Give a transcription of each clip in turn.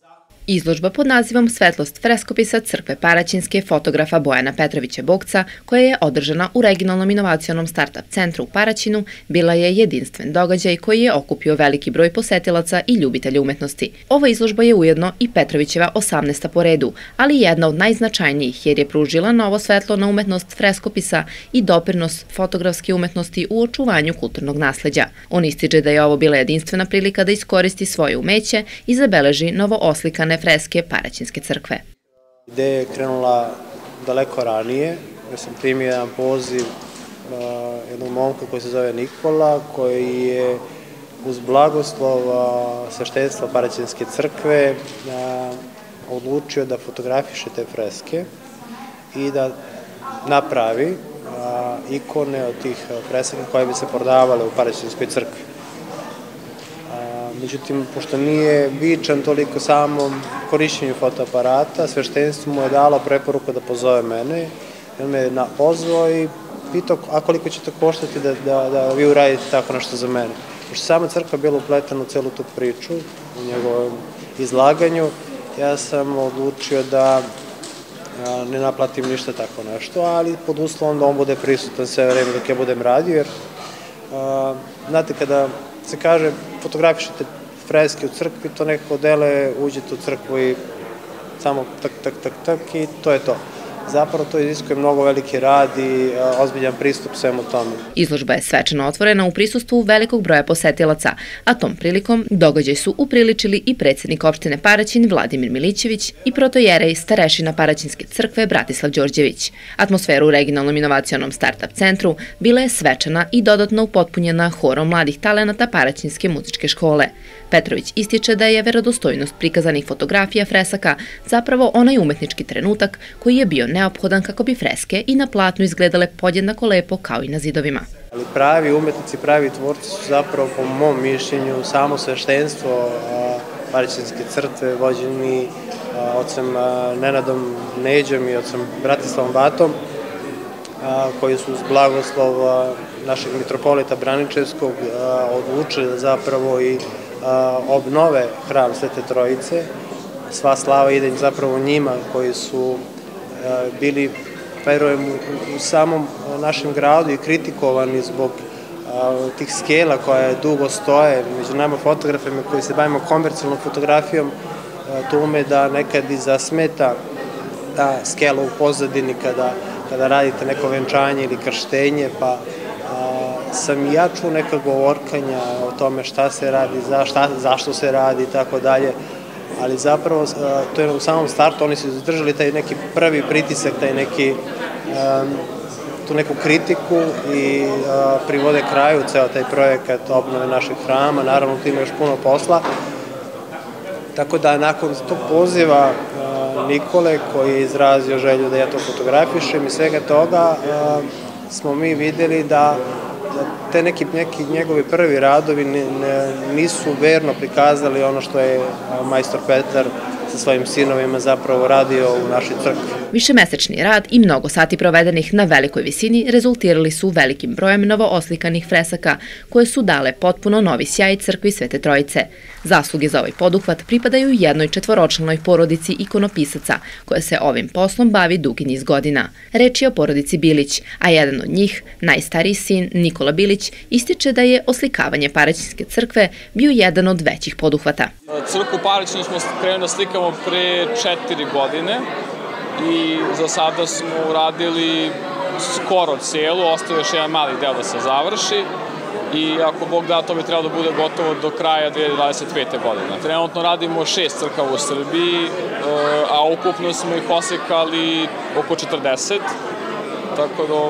Izložba pod nazivom Svetlost freskopisa crkve Paraćinske fotografa Bojana Petrovića Bogca, koja je održana u regionalnom inovacionom startup centru u Paraćinu, bila je jedinstven događaj koji je okupio veliki broj posetilaca i ljubitelja umetnosti. Ova izložba je ujedno i Petrovićeva 18. po redu, ali jedna od najznačajnijih jer je pružila novo svetlo na umetnost freskopisa i doprinos fotografske umetnosti u očuvanju kulturnog nasleđa. On ističe da je ovo bila jedinstvena prilika da iskoristi svoje umeće i zabeleži novo oslikane freske Paraćinske crkve. Ideja je krenula daleko ranije. Ja sam primio jedan poziv jednog momka koji se zove Nikola, koji je uz blagoslov sveštenstva Paraćinske crkve odlučio da fotografiše te freske i da napravi ikone od tih fresaka koje bi se prodavale u Paraćinskoj crkvi. Međutim, pošto nije vičan toliko samom korišćenju fotoaparata, sveštenstvo mu je dalo preporuku da pozove mene. On me pozvao i pitao koliko će to koštati da vi uradite tako nešto za mene. Pošto sama crkva bila upletena u celu tu priču, u njegovom izlaganju, ja sam odlučio da ne naplatim ništa tako nešto, ali pod uslovom da on bude prisutan sve vreme dok ja budem radio, jer znate, kada se kaže fotografišete freske u crkvi, to nekako dele, uđete u crkvu i samo tak i to je to. Zapravo to iziskuje mnogo veliki rad i ozbiljan pristup svemu tome. Izložba je svečano otvorena u prisustvu velikog broja posetilaca, a tom prilikom događaj su upriličili i predsjednik opštine Paraćin Vladimir Milićević i protojerej starešina Paraćinske crkve Bratislav Đorđević. Atmosfera u regionalnom inovacionom startup centru bila je svečana i dodatno upotpunjena horom mladih talenata Paraćinske muzičke škole. Petrović ističe da je verodostojnost prikazanih fotografija fresaka zapravo onaj umetnički trenutak koji je bio neophodan kako bi freske i na platnu izgledale podjednako lepo kao i na zidovima. Ali pravi umetnici, pravi tvorci su zapravo, po mom mišljenju, samo sveštenstvo Paraćinske crkve, vođeni ocem Nenadom Neđom i ocem Bratislavom Batom, koji su uz blagoslov našeg mitropolita Braničevskog odlučili da zapravo i obnove hram Svete Trojice. Sva slava ide zapravo njima koji su bili, verujem, u samom našem gradu i kritikovani zbog tih skela koje dugo stoje među nama fotografima koji se bavimo komercijalnom fotografijom. To ume da nekad i zasmeta ta skela u pozadini kada radite neko venčanje ili krštenje, pa sam i ja čuo neka govorkanja o tome šta se radi, zašto se radi i tako dalje, ali zapravo to je u samom startu, oni su izdržali taj neki prvi pritisak, tu neku kritiku i privode kraju ceo taj projekat obnove našeg hrama. Naravno, tu ima još puno posla, tako da nakon tog poziva Nikole, koji je izrazio želju da ja to fotografišem i svega toga, smo mi videli da te neki njegovi prvi radovi nisu verno prikazali ono što je majstor Petar sa svojim sinovima zapravo radio u našoj crkvi. Višemesečni rad i mnogo sati provedenih na velikoj visini rezultirali su velikim brojem novo oslikanih fresaka koje su dale potpuno novi sjaj crkvi Svete Trojice. Zasluge za ovaj poduhvat pripadaju jednoj četvoročlanoj porodici ikonopisaca koja se ovim poslom bavi dugi niz godina. Reč je o porodici Bilić, a jedan od njih, najstariji sin Nikola Bilić, ističe da je oslikavanje Paraćinske crkve bio jedan od većih poduhvata. Crkvu Paraćinu smo krenuli da slikamo pre 4 godine i za sada smo uradili skoro celu, ostaje još jedan mali deo da se završi i ako Bog da, to bi trebalo da bude gotovo do kraja 2025. godine. Trenutno radimo 6 crkava u Srbiji, a ukupno smo ih oslikali oko 40, tako da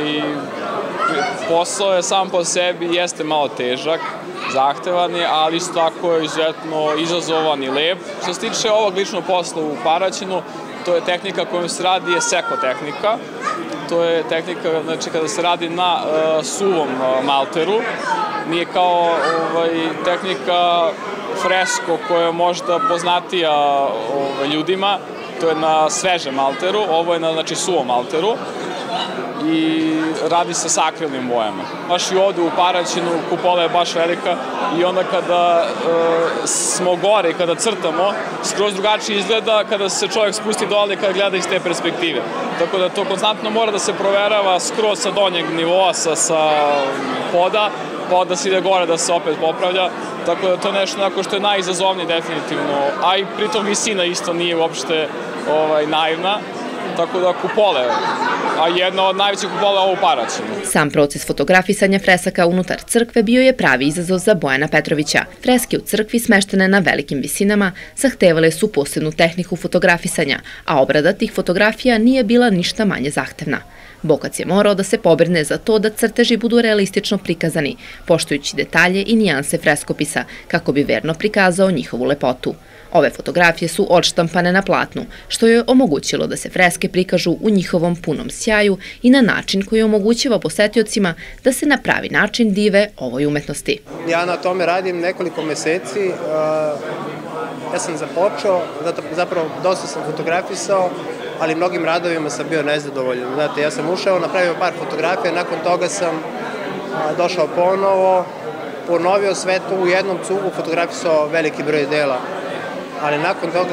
posao je sam po sebi, jeste malo težak, zahtevan je, ali isto tako je izuzetno izazovan i lep. Što se tiče ovog ličnog posla u Paraćinu, to je tehnika kojom se radi je seko tehnika. To je tehnika, znači, kada se radi na suvom malteru. Nije kao tehnika fresko koja je možda poznatija ljudima. To je na svežem malteru, ovo je na suvom malteru. i radi se sa akrilnim bojama. Baš i ovde u Paraćinu kupola je baš velika i onda kada smo gore i kada crtamo, skroz drugačije izgleda kada se čovjek spusti dole i kada gleda iz te perspektive. Tako da to konstantno mora da se proverava skroz sa donjeg nivoa, sa poda, pa da se ide gore da se opet popravlja. Tako da to je nešto što je najizazovnije definitivno, a i pritom visina isto nije uopšte naivna. Tako da kupole, a jedna od najvećih kupola je ovo u Paraćinu. Sam proces fotografisanja fresaka unutar crkve bio je pravi izazov za Bojana Petrovića. Freske u crkvi smeštene na velikim visinama zahtevale su posebnu tehniku fotografisanja, a obrada tih fotografija nije bila ništa manje zahtevna. Bokac je morao da se pobrine za to da crteži budu realistično prikazani, poštujući detalje i nijanse freskopisa, kako bi verno prikazao njihovu lepotu. Ove fotografije su odštampane na platnu, što je omogućilo da se freske prikažu u njihovom punom sjaju i na način koji omogućava posetiocima da se na pravi način dive ovoj umetnosti. Ja na tome radim nekoliko meseci. Ja sam započeo, zapravo dosta sam fotografisao, ali mnogim radovima sam bio nezadovoljan. Znate, ja sam ušao, napravio par fotografija, nakon toga sam došao ponovo, ponovio sve to u jednom cugu, fotografisao veliki broj dela. Ali nakon toga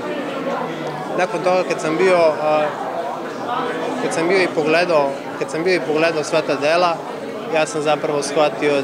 kad sam bio i pogledao sva ta dela, ja sam zapravo shvatio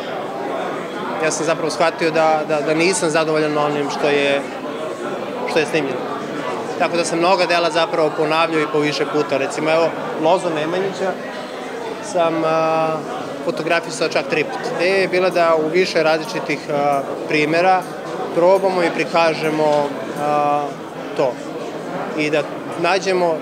da nisam zadovoljan onim što je snimljeno. Tako da sam mnoga dela zapravo ponavljao i po više puta. Recimo, evo, Lozu Nemanjića sam fotografisao čak 3 puta. Ideja je bila da u više različitih primjera probamo i prikažemo to i da nađemo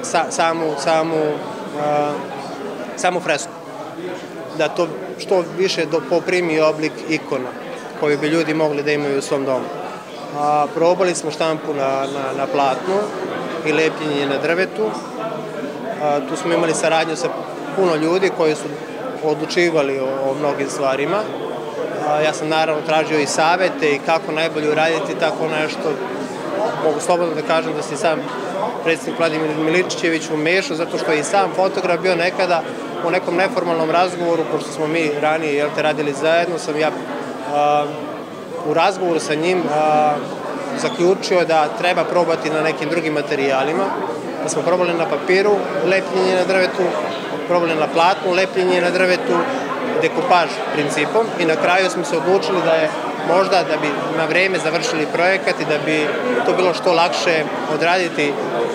samu fresku, da to što više poprimi oblik ikona koju bi ljudi mogli da imaju u svom domu. Probali smo štampu na platnu i lepljenje na drvetu. Tu smo imali saradnju sa puno ljudi koji su odlučivali o mnogim stvarima. Ja sam naravno tražio i savete i kako najbolje uraditi tako nešto. Mogu slobodno da kažem da se sam predsjednik Vladimir Miličević umešao, zato što je i sam fotograf bio nekada u nekom neformalnom razgovoru, pošto smo mi ranije radili zajedno, sam ja u razgovoru sa njim zaključio da treba probati na nekim drugim materijalima. Da smo probali na papiru lepljenje na drvetu, probali na platnu lepljenje na drvetu, dekupaž principom i na kraju smo se odlučili da je možda da bi na vreme završili projekat i da bi to bilo što lakše odraditi,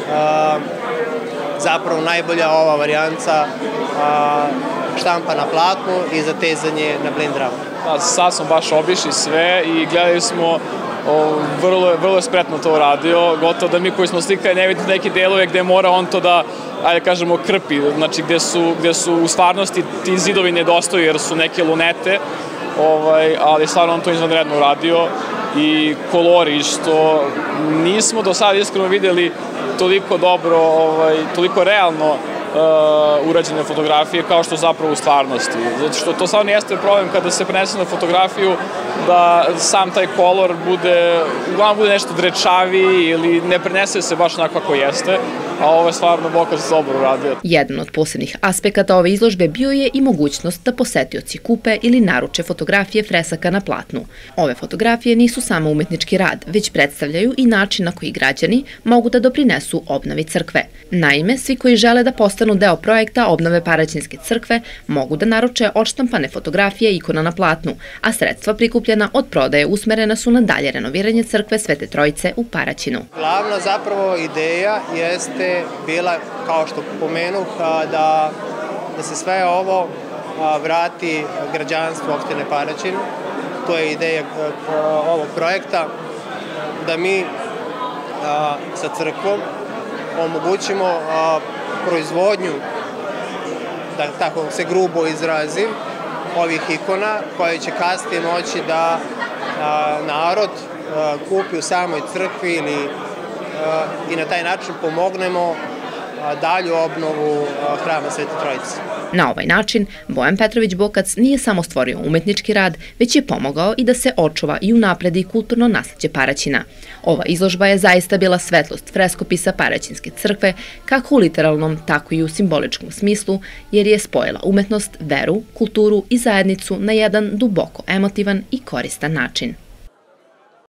zapravo najbolja ova varijanca štampa na platnu i zatezanje na blind dramu. Sad smo baš obišli sve i gledali smo, vrlo je spretno to uradio, gotovo da mi koji smo slikali ne vidimo neke delove gde mora on to da, ajde kažemo, krpi, znači gde su u stvarnosti ti zidovi nedostaju jer su neke lunete, ali stvarno on to izvanredno uradio i kolori, što nismo do sada iskreno videli toliko dobro, toliko realno urađene fotografije kao što zapravo u stvarnosti. Zato što to stvarno jeste problem kada se prenese na fotografiju da sam taj kolor uglavnom bude nešto drečaviji ili ne prenese se baš onako kako jeste, a ovo je stvarno Bokac dobro uradio. Jedan od posebnih aspekata ove izložbe bio je i mogućnost da posetioci kupe ili naruče fotografije fresaka na platnu. Ove fotografije nisu samo umetnički rad, već predstavljaju i način na koji građani mogu da doprinesu obnovi crkve. Naime, svi koji žele da postanu deo projekta obnove Paraćinske crkve mogu da naruče odštampane fotografije ikona na platnu, a sredstva prikupljena od prodaje usmerena su na dalje renoviranje crkve Svete Trojice u Paraćinu. Glavna zapravo ideja jeste bila, kao što pomenuh, da se sve ovo vrati građanstvu opštine Paraćin. To je ideja ovog projekta, da mi sa crkvom omogućimo proizvodnju, da tako se grubo izrazim, ovih ikona koje će kasnije moći da narod kupi u samoj crkvi i na taj način pomognemo dalju obnovu hrama Svete Trojice. Na ovaj način, Bojan Petrović Bokac nije samo stvorio umetnički rad, već je pomogao i da se očuva i unapredi kulturno nasleđe Paraćina. Ova izložba je zaista bila svetlost freskopisa Paraćinske crkve, kako u literalnom, tako i u simboličkom smislu, jer je spojila umetnost, veru, kulturu i zajednicu na jedan duboko emotivan i koristan način.